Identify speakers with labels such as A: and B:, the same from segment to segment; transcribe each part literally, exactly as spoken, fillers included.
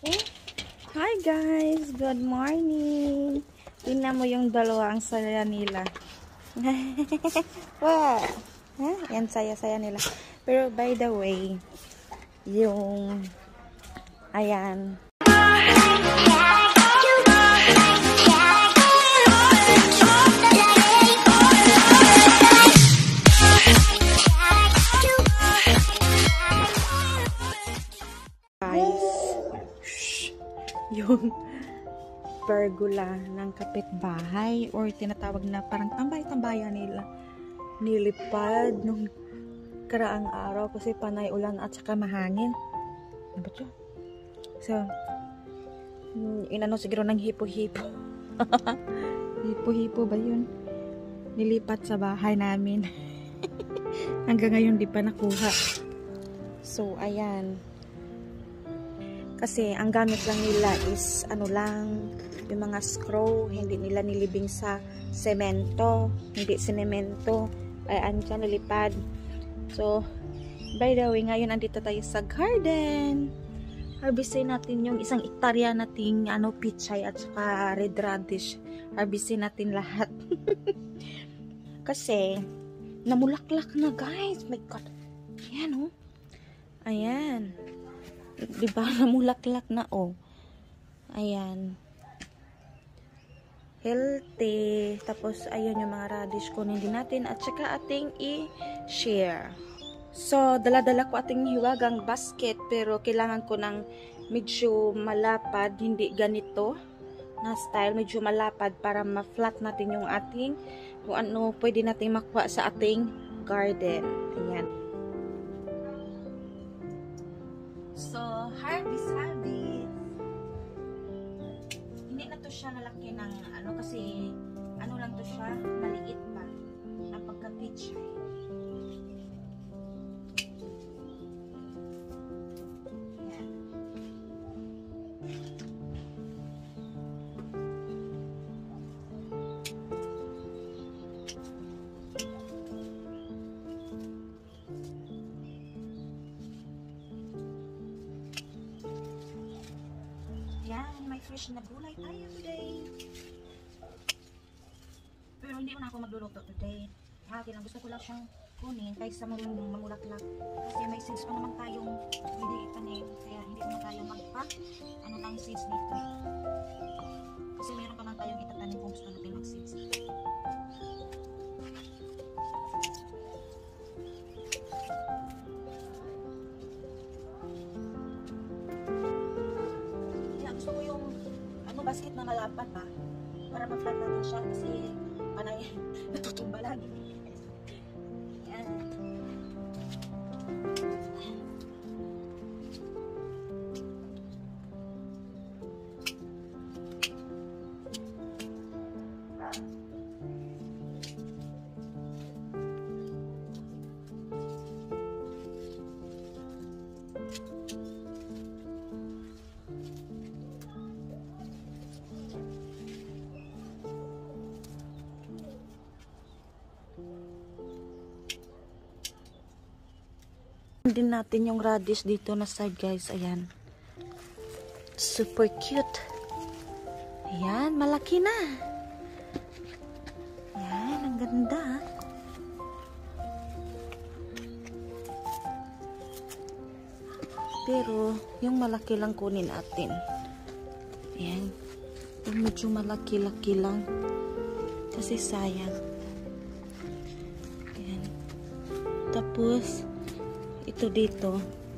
A: Oh, hi guys! Good morning! Tingnan mo yung dalawa, ang saya nila. Wow! Huh? Yan, saya-saya nila. Pero by the way, yung ayan. Yung pergola ng kapitbahay or tinatawag na parang tambay-tambayan nila nilipad nung karaang araw kasi panay ulan at saka mahangin. Ano ba ito? So, inano siguro ng hipo-hipo. Hipo-hipo ba yun? Nilipat sa bahay namin. Hanggang ngayon di pa nakuha. So, ayan. Kasi ang gamit lang nila is ano lang, yung mga screw, hindi nila nilibing sa semento, hindi sinemento, ay andyan nilipad. So, by the way, ngayon andito tayo sa garden. Harvestin natin yung isang hektarya nating ano, pichay at saka red radish. Harvestin natin lahat. Kasi, namulaklak na guys. My God. Ayan oh. Ayan. Diba, namulaklak na oh. Ayan. Healthy. Tapos, ayun yung mga radish kunin din natin. At saka ating i-share. So, dala-dala ko ating hiwagang basket. Pero, kailangan ko ng medyo malapad. Hindi ganito na style. Medyo malapad para ma-flat natin yung ating kung ano pwede natin makuha sa ating garden. Ayan. So, harvest, harvest. Hindi na to siya nalaki ng ano kasi ano lang to siya, maliit pa ang pagka-pitch. Ayan. Yan, may fresh na gulay tayo today. Pero hindi mo na ako magluluto today. Akin lang, gusto ko lang siyang kunin kaysa mamulaklak. Kasi may seeds pa naman tayong hindi itanim. Kaya hindi naman tayo magpa ano ng seeds dito. Kasi mayroon pa man tayong itatanim kung gusto natin mag-seeds. Gusto ko yung ano, basket na malapad pa para ma-flat natin siya kasi panay natutumba lagi. Yan. Din natin yung radish dito na side guys. Ayan. Super cute. Ayan. Malaki na. Ayan. Ang ganda. Pero yung malaki lang kunin natin. Ayan. Yung medyo malaki-laki lang. Kasi sayang. Ayan. Tapos ito dito.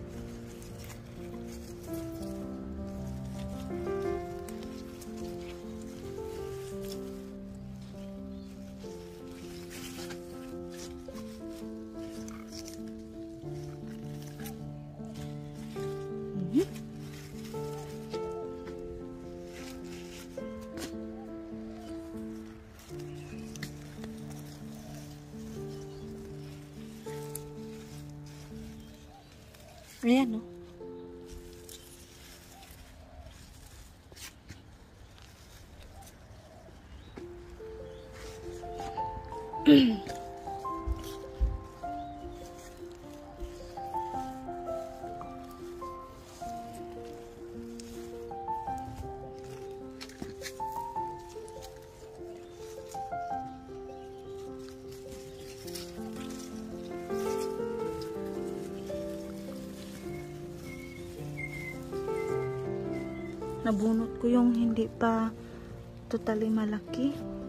A: Mm-hmm. Ayan, no? nabunot ko yung hindi pa totally malaki.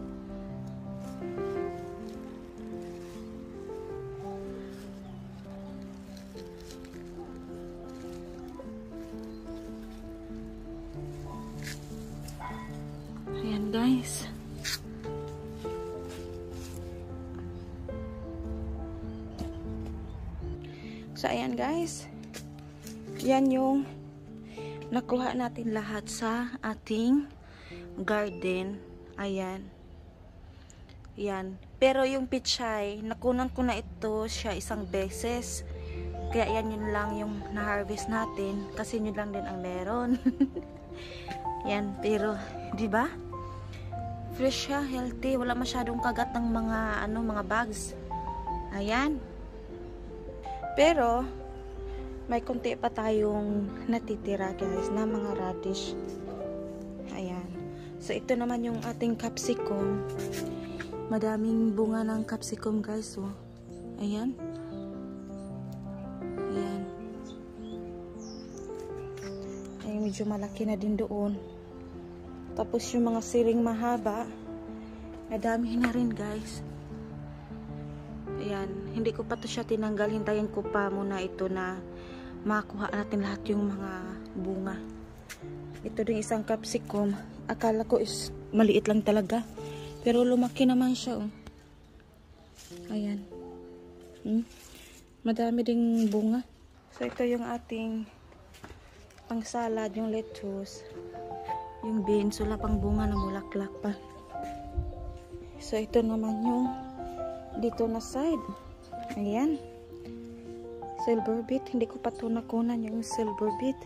A: Ayan guys. So ayan guys. Yan yung nakuha natin lahat sa ating garden. Ayan. Yan. Pero yung pichay, nakunan ko na ito siya isang beses. Kaya yan yun lang yung na-harvest natin. Kasi yun lang din ang meron. Yan. Pero, di ba? Fresh siya, healthy. Wala masyadong kagat ng mga, ano, mga bugs. Ayan. Pero, may konti pa tayong natitira guys na mga radish. Ayan. So, ito naman yung ating capsicum. Madaming bunga ng capsicum guys. Oh. Ayan. Ayan. Ay, medyo malaki na din doon. Tapos yung mga siling mahaba, nadami na rin guys. Ayan, hindi ko pa to siya tinanggal. Hintayin ko pa muna ito na makuha natin lahat yung mga bunga. Ito din isang capsicum. Akala ko is maliit lang talaga. Pero lumaki naman siya. Oh. Ayan. Hmm? Madami ding bunga. So ito yung ating pang salad, yung lettuce. Yung beans, wala pang bunga na bulaklak pa. So, ito naman yung dito na side. Ayan. Silver beet. Hindi ko pa ito nakunan yung silver beet.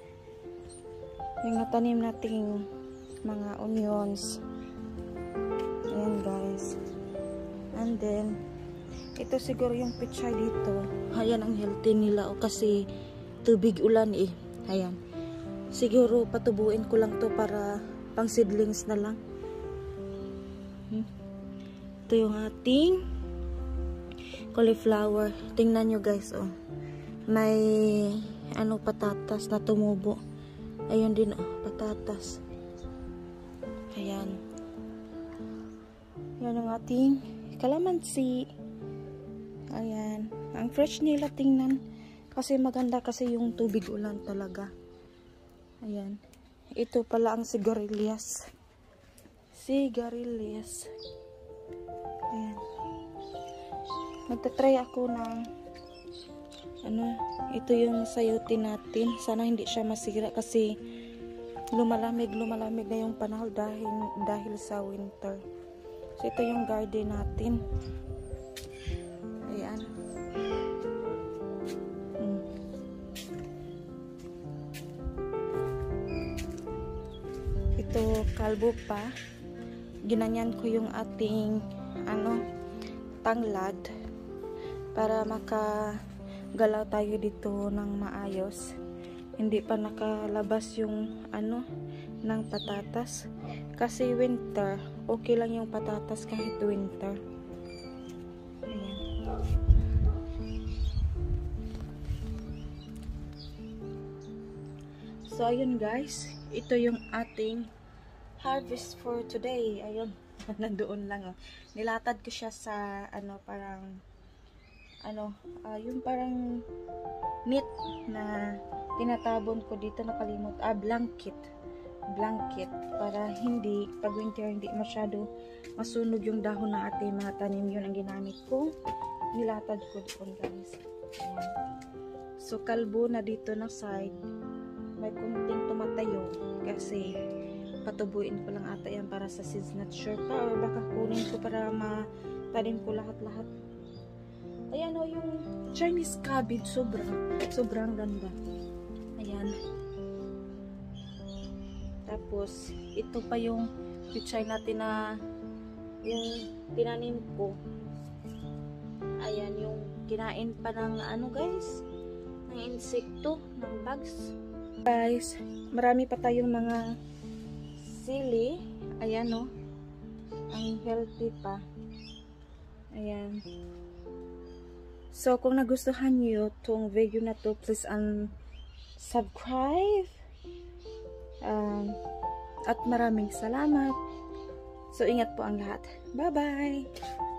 A: Yung natanim nating mga onions. Ayan guys. And then, ito siguro yung pichay dito. Ayan ang healthy nila. O kasi tubig ulan eh. Ayan. Siguro patubuin ko lang to para pang seedlings na lang. Hmm. Ito yung ating cauliflower. Tingnan nyo guys, oh. May ano patatas na tumubo. Ayun din, oh, patatas. Ayan. Yan ang ating kalamansi. Ayan. Ang fresh nila tingnan. Kasi maganda kasi yung tubig ulan talaga. Ayan. Ito pala ang sigarilyas. Sigarilyas. Ayan. Magta-try ako ng ano, ito yung sayote natin. Sana hindi siya masira kasi lumalamig, lumalamig na yung panahon dahil, dahil sa winter. So, ito yung garden natin. Ayan. Ito kalbo pa, ginanyan ko yung ating ano tanglad para makagalaw tayo dito ng maayos. Hindi pa nakalabas yung ano ng patatas kasi winter, okay lang yung patatas kahit winter. Ayan. So ayun guys, ito yung ating harvest for today. Ayun, nandoon lang oh. Nilatad ko siya sa ano parang ano, uh, yung parang net na tinatabon ko dito, nakalimot. Ah, blanket. Blanket para hindi pag winter hindi masyado masunog yung dahon ng ating mga tanim. Yun ang ginamit ko. Nilatad ko doon guys. Ayan. So kalbo na dito na side. May kunting tumatayo kasi patubuin ko lang ata yan para sa seeds, not sure pa, or baka kunin ko para matanim ko lahat-lahat. Ayan o, yung Chinese cabbage, sobrang sobrang ganda. Ayan. Tapos ito pa yung pichay natin na yung tinanim ko. Ayan, yung kinain pa ng ano guys, ng insekto, ng bugs. Guys, marami pa tayong mga sili. Ayan o. Ang healthy pa. Ayan. So, kung nagustuhan nyo itong video na to, please um, subscribe Um, at maraming salamat. So, ingat po ang lahat. Bye-bye!